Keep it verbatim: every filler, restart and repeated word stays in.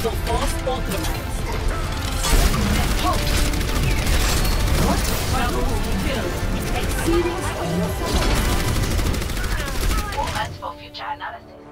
Orbital force authorized. Double kill. Exceeding. Moments for future analysis.